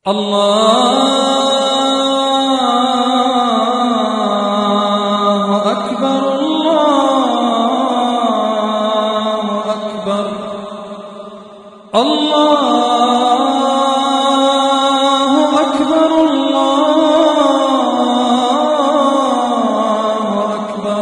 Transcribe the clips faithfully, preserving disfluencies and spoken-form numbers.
الله أكبر الله أكبر الله أكبر الله أكبر.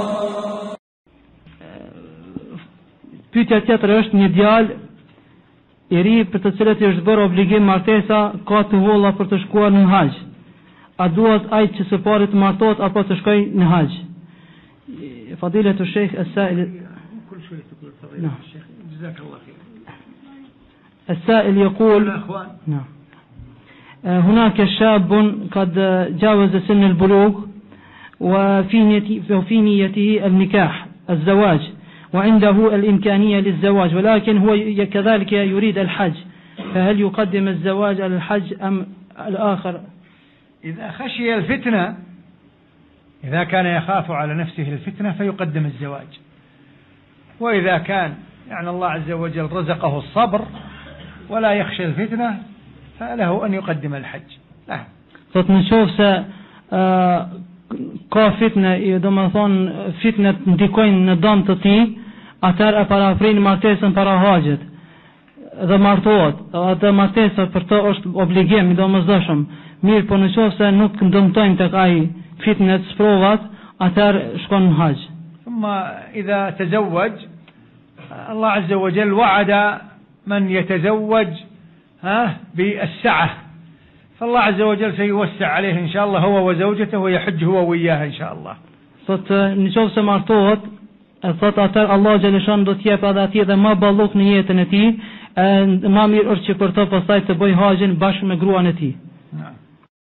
Pyetja tjetër është një djalë i ri për të cilët i është bërë obligim martesa ka të holla për të shkuar në haxh. A duhet ai që së pari të martohet apo të shkojë në haxh? فضيلة الشيخ السائل كل شوي تقول فضيلة الشيخ جزاك الله خير. السائل يقول نعم هناك شاب قد جاوز سن البلوغ وفي نيته, وفي نيته النكاح الزواج وعنده الإمكانية للزواج ولكن هو كذلك يريد الحج، فهل يقدم الزواج على الحج أم الآخر؟ إذا خشي الفتنة، إذا كان يخاف على نفسه الفتنة فيقدم الزواج، وإذا كان يعني الله عز وجل رزقه الصبر ولا يخشى الفتنة فله أن يقدم الحج. نعم. Sot në qoftë se ka fitnë, do më thonë fitnët ndikojnë në dëm të tij, atëherë e parafrin martesën para haxhit dhe martohet. Atë martesa për të është obligim i domosdoshëm. Mirë, po në qoftë se nuk ndëmtojnë tek ai fitnët, sprovat, atëherë shkon në haxh. ثم إذا تزوج الله عز وجل وعد من يتزوج ها بالسعة، فالله عز وجل سيوسع عليه إن شاء الله هو وزوجته ويحج هو وياها إن شاء الله. Sot në qoftë se martohet, thot atër Allah xhaleshan do t'jep edhe atij dhe më balluk në jetën e tij, më mirë është që për të pastaj të bëj haxhin bashkë me gruan e tij.